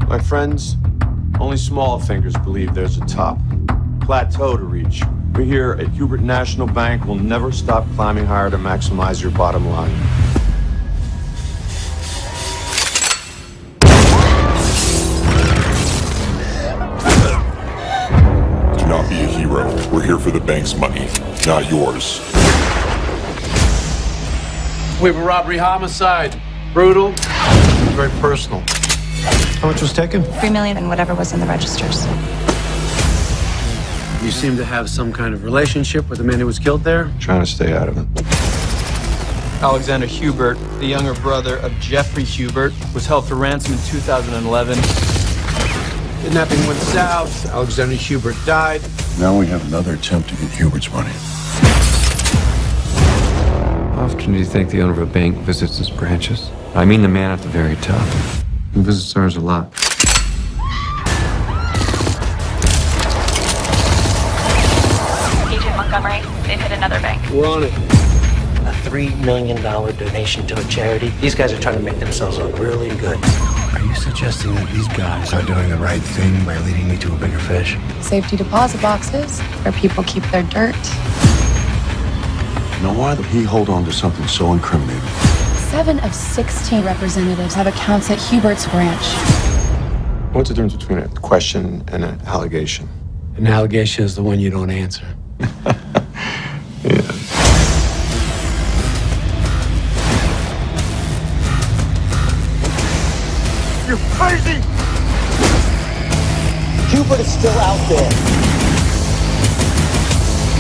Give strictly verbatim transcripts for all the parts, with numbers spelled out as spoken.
My friends, only small fingers believe there's a top. Plateau to reach. We here at Hubert National Bank will never stop climbing higher to maximize your bottom line. Do not be a hero. We're here for the bank's money, not yours. We have a robbery homicide. Brutal, very personal. How much was taken? Three million and whatever was in the registers. You seem to have some kind of relationship with the man who was killed there? Trying to stay out of it. Alexander Hubert, the younger brother of Jeffrey Hubert, was held for ransom in two thousand eleven. Kidnapping went south. Alexander Hubert died. Now we have another attempt to get Hubert's money. How often do you think the owner of a bank visits his branches? I mean the man at the very top. He visits ours a lot. Agent Montgomery, they've hit another bank. We're on it. A three million dollar donation to a charity. These guys are trying to make themselves look really good. Are you suggesting that these guys are doing the right thing by leading me to a bigger fish? Safety deposit boxes where people keep their dirt. Now, why would he hold on to something so incriminating? Seven of sixteen representatives have accounts at Hubert's branch. What's the difference between a question and an allegation? An allegation is the one you don't answer. Yeah. You're crazy! Hubert is still out there.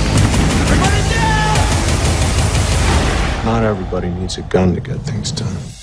Not everybody needs a gun to get things done.